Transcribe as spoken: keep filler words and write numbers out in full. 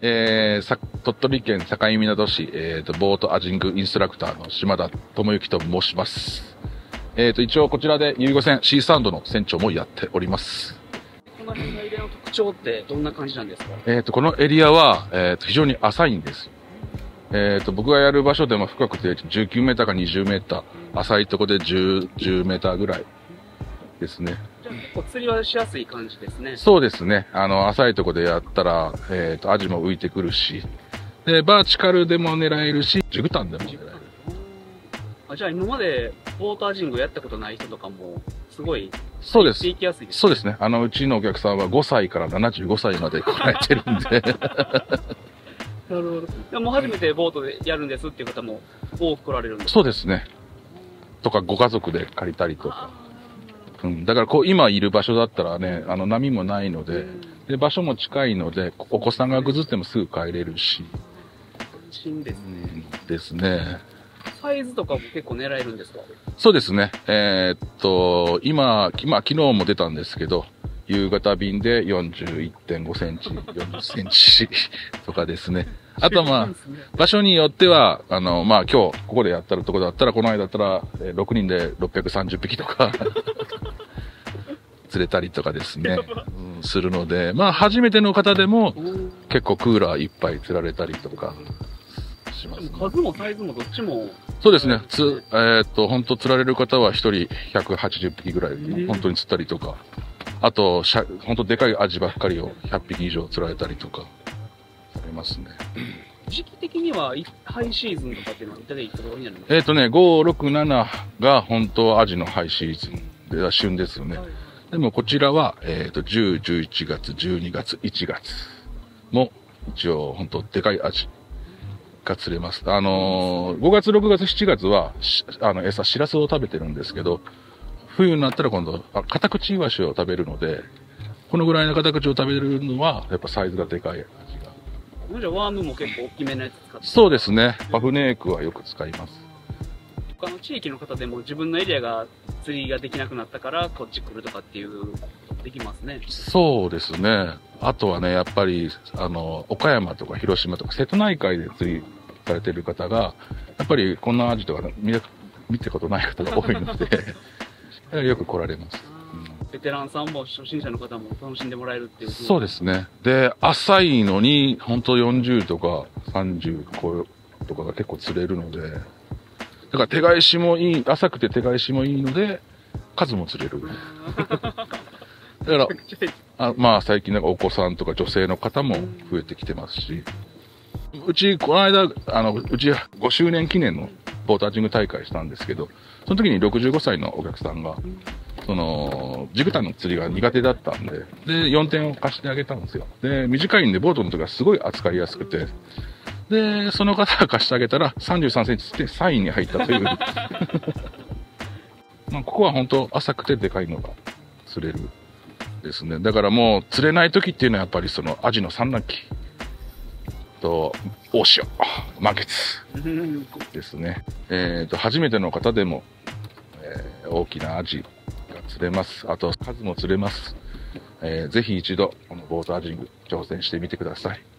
えー、さ鳥取県境港市、えーと、ボートアジングインストラクターの島田智之と申します。えーと、一応こちらで遊漁船シーサンドの船長もやっております。 この辺のエリアの特徴ってどんな感じなんですか？ えーと、このエリアは、えーと、非常に浅いんです。えーと、僕がやる場所でも深くてじゅうきゅうメーターかにじゅうメーター、浅いとこでじゅう、じゅうメーターぐらいですね。 じゃあ結構釣りはしやすい感じですね。 そうですね。あの、浅いとこでやったら、えーと、アジも浮いてくるし、で、バーチカルでも狙えるし、ジグタンでも狙える。 あ、じゃあ今までボートアジングやったことない人とかも、すごい、 そうです。 行きやすいです。 そうですね。あの、うちのお客さんはごさいからななじゅうごさいまで来られてるんで。 なるほど。でも初めてボートでやるんですっていう方も多く来られるんですか？ そうですね。とか、ご家族で借りたりとか。うん。だから、こう、今いる場所だったらね、あの、波もないので、で、場所も近いので、お子さんがぐずってもすぐ帰れるし。 安心ですね。 ですね。 サイズとかも結構狙えるんですか？ そうですね。えーっと、今、今、昨日も出たんですけど、夕方便で よんじゅういってんごセンチ、よんじゅっセンチとかですね。あとはまあ、場所によっては、あの、まあ今日、ここでやったるとこだったら、この間だったら、えーろくにんでろっぴゃくさんじゅっぴきとか、釣れたりとかですね、うん、するので、まあ初めての方でも、結構クーラーいっぱい釣られたりとか、しますね。 数もサイズもどっちも。 そうですね。つ、えーっと、本当釣られる方は一人ひゃくはちじゅっぴきぐらい、本当に釣ったりとか。あと、しゃ、本当でかいアジばっかりをひゃっぴき以上釣られたりとか、されますね。 時期的には、ハイシーズンとかっていうのは大体いつ頃になるんですか？ えーっとね、ご、ろく、ななが本当アジのハイシーズンで、旬ですよね。はい、でもこちらは、えーっと、じゅう、じゅういちがつ、じゅうにがつ、いちがつも、一応本当でかいアジが釣れます。あのー、ごがつ、ろくがつ、しちがつは、あの、餌、シラスを食べてるんですけど、冬になったら今度、あ、カタクチイワシを食べるので、このぐらいのカタクチを食べるのは、やっぱサイズがでかい味が。 じゃあワームも結構大きめのやつ使って？ そうですね。パフネークはよく使います。 他の地域の方でも自分のエリアが釣りができなくなったからこっち来るとかっていう、できますね。 そうですね。あとはね、やっぱり、あの、岡山とか広島とか瀬戸内海で釣りされてる方が、やっぱりこんなアジとか見た、見たことない方が多いので、よく来られます。 うん、ベテランさんも初心者の方も楽しんでもらえるっていう。 そうですね。で、浅いのに、本当よんじゅうとかさんじゅうとかが結構釣れるので、だから手返しもいい、浅くて手返しもいいので、数も釣れる。だから、あまあ最近なんかお子さんとか女性の方も増えてきてますし、うち、この間、あの、うちごしゅうねん記念のボートアジング大会したんですけど、その時にろくじゅうごさいのお客さんが、その、ジグタンの釣りが苦手だったんで、で、よんてんを貸してあげたんですよ。で、短いんでボートの時がすごい扱いやすくて、で、その方が貸してあげたらさんじゅうさんセンチってさんいに入ったという。まあここは本当浅くてでかいのが釣れるですね。だからもう釣れない時っていうのはやっぱりそのアジの産卵期と大潮、満月ですね。えっと、初めての方でも、えー、大きなアジが釣れます。あと数も釣れます。えー、ぜひ一度このボートアジング挑戦してみてください。